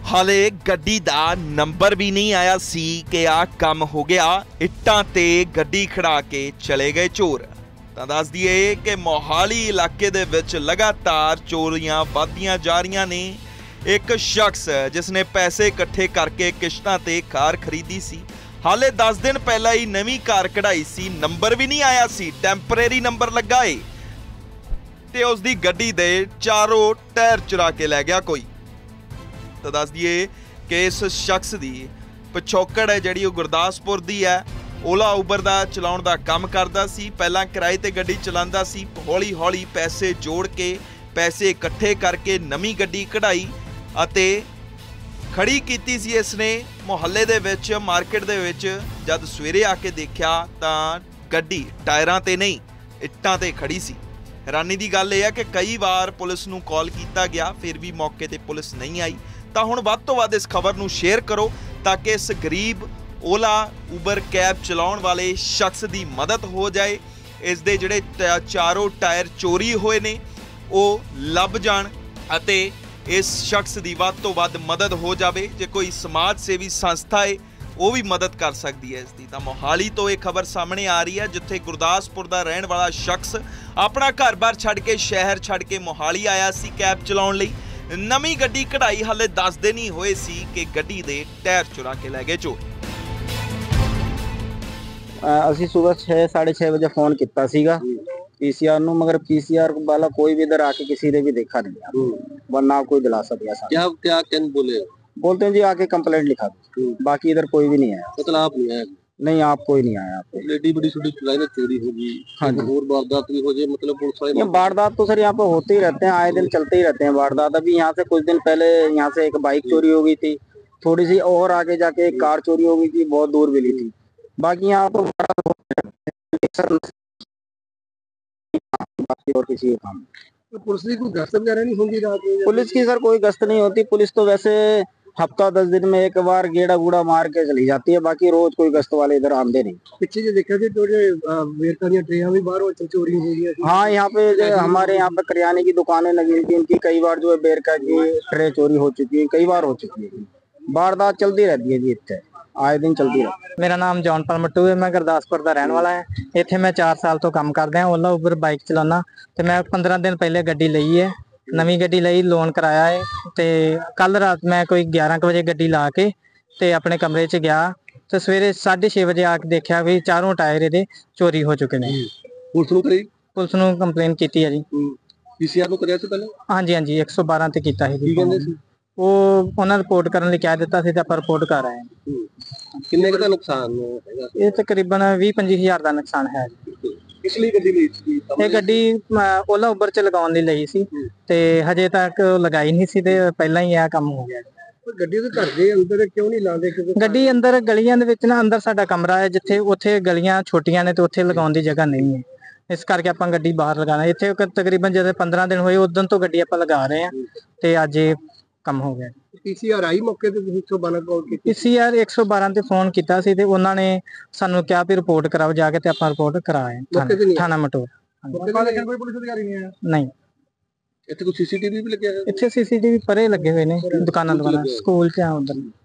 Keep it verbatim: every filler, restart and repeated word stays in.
ਹਾਲੇ ਗੱਡੀ ਦਾ ਨੰਬਰ ਵੀ ਨਹੀਂ ਆਇਆ ਸੀ ਕਿ ਆ ਕੰਮ ਹੋ ਗਿਆ। ਇੱਟਾਂ ਤੇ ਗੱਡੀ ਖੜਾ ਕੇ ਚਲੇ ਗਏ ਚੋਰ। ਤਾਂ ਦੱਸ ਦਈਏ ਕਿ ਮੋਹਾਲੀ ਇਲਾਕੇ ਦੇ ਵਿੱਚ ਲਗਾਤਾਰ ਚੋਰੀਆਂ ਵੱਧਦੀਆਂ ਜਾ ਰਹੀਆਂ ਨੇ। ਇੱਕ ਸ਼ਖਸ ਜਿਸ ਨੇ ਪੈਸੇ ਇਕੱਠੇ ਕਰਕੇ ਕਿਸ਼ਤਾਂ ਤੇ ਕਾਰ ਖਰੀਦੀ ਸੀ, ਹਾਲੇ ਦਸ ਦਿਨ ਪਹਿਲਾਂ ਹੀ ਨਵੀਂ ਕਾਰ ਕਢਾਈ ਸੀ, ਨੰਬਰ ਵੀ ਨਹੀਂ ਆਇਆ ਸੀ, ਟੈਂਪਰੇਰੀ ਨੰਬਰ ਲੱਗਾ ਏ ਤੇ ਉਸ ਦੀ ਗੱਡੀ ਦੇ ਚਾਰੋਂ ਟਾਇਰ ਚੁਰਾ ਕੇ ਲੈ ਗਿਆ ਕੋਈ। ਤਾਂ ਦੱਸ ਦਈਏ ਕਿ ਇਸ ਸ਼ਖਸ ਦੀ ਪਿਛੋਕੜ ਹੈ ਜਿਹੜੀ ਉਹ ਗੁਰਦਾਸਪੁਰ ਦੀ ਹੈ। ਓਲਾ ਉਬਰ ਦਾ ਚਲਾਉਣ ਦਾ ਕੰਮ ਕਰਦਾ ਸੀ, ਪਹਿਲਾਂ ਕਿਰਾਏ ਤੇ ਗੱਡੀ ਚਲਾਉਂਦਾ ਸੀ, ਹੌਲੀ ਹੌਲੀ ਪੈਸੇ ਜੋੜ ਕੇ ਪੈਸੇ ਇਕੱਠੇ ਕਰਕੇ ਨਵੀਂ ਗੱਡੀ ਕਢਾਈ ਅਤੇ ਖੜੀ ਕੀਤੀ ਸੀ ਇਸਨੇ ਮੁਹੱਲੇ ਦੇ ਵਿੱਚ, ਮਾਰਕੀਟ ਦੇ ਵਿੱਚ। ਜਦ ਸਵੇਰੇ ਆ ਕੇ ਦੇਖਿਆ ਤਾਂ ਗੱਡੀ ਟਾਇਰਾਂ ਤੇ ਨਹੀਂ ਇੱਟਾਂ ਤੇ ਖੜੀ ਸੀ। ਹੈਰਾਨੀ ਦੀ ਗੱਲ ਇਹ ਹੈ ਕਿ ਕਈ ਵਾਰ ਪੁਲਿਸ ਨੂੰ ਕਾਲ ਕੀਤਾ ਗਿਆ, ਫਿਰ ਵੀ ਮੌਕੇ ਤੇ ਪੁਲਿਸ ਨਹੀਂ ਆਈ। ਤਾਂ ਹੁਣ ਵੱਧ ਤੋਂ ਵੱਧ ਇਸ ਖਬਰ ਨੂੰ ਸ਼ੇਅਰ ਕਰੋ ਤਾਂ ਕਿ ਇਸ ਗਰੀਬ ਓਲਾ ਉਬਰ ਕੈਬ ਚਲਾਉਣ ਵਾਲੇ ਸ਼ਖਸ ਦੀ ਮਦਦ ਹੋ ਜਾਏ। ਇਸ ਦੇ ਜਿਹੜੇ ਚਾਰੋਂ ਟਾਇਰ ਚੋਰੀ ਹੋਏ ਨੇ ਉਹ ਲੱਭ ਜਾਣ ਅਤੇ ਇਸ ਸ਼ਖਸ ਦੀ ਵੱਧ ਤੋਂ ਵੱਧ ਮਦਦ ਹੋ ਜਾਵੇ। ਜੇ ਕੋਈ ਸਮਾਜ ਸੇਵੀ ਸੰਸਥਾ ਹੈ ਉਹ ਵੀ ਮਦਦ ਕਰ ਸਕਦੀ ਹੈ ਇਸ ਦੀ। ਤਾਂ ਮੋਹਾਲੀ ਤੋਂ ਇਹ ਖਬਰ ਸਾਹਮਣੇ ਆ ਰਹੀ ਹੈ ਜਿੱਥੇ ਗੁਰਦਾਸਪੁਰ ਦਾ ਰਹਿਣ ਵਾਲਾ ਸ਼ਖਸ ਆਪਣਾ ਘਰ-ਬਾਰ ਛੱਡ ਕੇ, ਸ਼ਹਿਰ ਛੱਡ ਕੇ ਮੋਹਾਲੀ ਆਇਆ ਸੀ ਕੈਬ ਚਲਾਉਣ ਲਈ। ਨਵੀਂ ਗੱਡੀ ਕਢਾਈ, ਹਾਲੇ ਦਸ ਦਿਨ ਹੀ ਹੋਏ ਸੀ ਕਿ ਗੱਡੀ ਦੇ ਟਾਇਰ ਚੁਰਾ ਕੇ ਲੈ ਗਏ ਚੋਰ। ਅਸੀਂ ਸਵੇਰ ਛੇ ਸਾਢੇ ਛੇ ਵਜੇ ਫੋਨ ਕੀਤਾ ਸੀਗਾ पीसीआर ਨੂੰ, ਮਗਰ पीसीआर वाला कोई भी इधर आके किसी ने भी देखा नहीं, वरना कोई दिलासा दिया। क्या क्या क्या बोले बोलते हैं जी आके कंप्लेंट लिखा दो, बाकी इधर कोई भी नहीं आया। मतलब आप नहीं आए? नहीं, आप कोई नहीं आया। आप लेडी बड़ी छोटी लाइनें चोरी होगी, हाँ जी, और वारदात भी हो जाए, मतलब पुलिस वाले वारदात तो सर यहाँ पे होते ही रहते हैं, आए दिन चलते ही रहते हैं वारदात। अभी यहाँ से कुछ दिन पहले यहाँ से एक बाइक चोरी हो गई थी, थोड़ी सी और आगे जाके एक कार चोरी हो गई थी, बहुत दूर मिली थी। बाकी यहाँ तो बाकी और किसी काम तो पुलिस की कोई गश्त वगैरह नहीं होती रात में? पुलिस की सर कोई गश्त नहीं होती। पुलिस तो वैसे हफ्ता दस दिन में एक बार गेड़ा गुड़ा मार के चली जाती है, बाकी रोज कोई गश्त वाले इधर आते नहीं। पीछे जो देखा तो वेरका दी ट्रेयां भी बाहर चोरी हो गई। हाँ, यहाँ पे हमारे यहाँ पे करियाने की दुकानें लगी थी, इनकी कई बार जो है बेरका की ट्रे चोरी हो चुकी है, कई बार हो चुकी है। वारदात चलती रहती है जी, इतने आए दिन चलती रहती। मेरा नाम जॉनपाल मट्टू है, मैं गुरदासपुर का रहने वाला है। इत्थे मैं चार साल तो काम करदा हां, ओला उबर बाइक चलाना। ते मैं पंद्रह दिन पहले गड्डी लई है, नवीं गड्डी लई, लोन कराया है। ते कल रात मैं कोई ग्यारह बजे गड्डी ला के ते अपने कमरे च गया ते सवेरे साढ़े छे बजे आके देखा भी चारों टायर इहदे चोरी हो चुके ने। पुलिस नूं करी पुलिस नूं कंप्लेन कीती है जी। पीसीआर नूं करिया सी पहले? हाँ जी, हाँ जी, एक सौ बारह ते कीता है जी। की कहंदे सी? ਉਹ ਉਹਨਾਂ ਰਿਪੋਰਟ ਕਰਨ ਲਈ ਕਹਿ ਦਿੱਤਾ ਸੀ ਤੇ ਆਪਾਂ ਰਿਪੋਰਟ ਕਰ ਆਏ ਹਾਂ। ਕਿੰਨੇ ਕੁ ਦਾ ਨੁਕਸਾਨ ਹੈਗਾ? ਇਹ ਤਕਰੀਬਨ ਵੀਹ ਪੱਚੀ ਹਜ਼ਾਰ ਦਾ ਨੁਕਸਾਨ ਹੈ। ਕਿਸ ਲਈ ਗੱਡੀ ਲਈ ਸੀ? ਇਹ ਗੱਡੀ ਓਲਾ ਉਬਰ ਚ ਲਗਾਉਣ ਲਈ ਲਈ ਸੀ ਤੇ ਹਜੇ ਤੱਕ ਲਗਾਈ ਨਹੀਂ ਸੀ ਤੇ ਪਹਿਲਾਂ ਹੀ ਇਹ ਕੰਮ ਹੋ ਗਿਆ। ਗੱਡੀ ਦੇ ਘਰ ਦੇ ਅੰਦਰ ਕਿਉਂ ਨਹੀਂ ਲਾਉਂਦੇ? ਗੱਡੀ ਅੰਦਰ ਗਲੀਆਂ ਦੇ ਵਿੱਚ ਨਾ, ਅੰਦਰ ਸਾਡਾ ਕਮਰਾ ਹੈ ਜਿੱਥੇ, ਉੱਥੇ ਗਲੀਆਂ ਛੋਟੀਆਂ ਨੇ ਤੇ ਉੱਥੇ ਲਗਾਉਣ ਦੀ ਜਗ੍ਹਾ ਨਹੀਂ ਹੈ, ਇਸ ਕਰਕੇ ਆਪਾਂ ਗੱਡੀ ਬਾਹਰ ਲਗਾਣਾ। ਇੱਥੇ ਤਕਰੀਬਨ ਜਦੋਂ ਪੰਦਰਾਂ ਦਿਨ ਹੋਏ ਉਦੋਂ ਤੋਂ ਗੱਡੀ ਆਪਾਂ ਲਗਾ ਰਹੇ ਹਾਂ ਤੇ ਅੱਜ ਇਹ ਕੰਮ ਹੋ ਗਿਆ। ਪੀਸੀਆਰ ਆਈ ਮੌਕੇ ਤੇ? ਇੱਕ ਸੌ ਬਾਰਾਂ ਕਾਲ ਕੀਤੀ? ਪੀਸੀਆਰ ਇੱਕ ਸੌ ਬਾਰਾਂ ਤੇ ਫੋਨ ਕੀਤਾ ਸੀ ਤੇ ਉਹਨਾਂ ਨੇ ਸਾਨੂੰ ਕਿਹਾ ਵੀ ਰਿਪੋਰਟ ਕਰਾਓ ਜਾ ਕੇ, ਤੇ ਆਪਾਂ ਰਿਪੋਰਟ ਕਰਾਏ ਥਾਣਾ ਮਟੋਰ। ਕੋਈ ਪੁਲਿਸ ਅਧਿਕਾਰੀ ਨਹੀਂ ਆਇਆ? ਨਹੀਂ। ਇੱਥੇ ਕੋਈ ਸੀਸੀਟੀਵੀ ਵੀ ਲੱਗਿਆ ਹੈ? ਇੱਥੇ ਸੀਸੀਟੀਵੀ ਪਰੇ ਲੱਗੇ ਹੋਏ ਨੇ, ਦੁਕਾਨਾਂ ਦੁਕਾਨਾਂ, ਸਕੂਲ ਚ ਆ ਉਧਰ।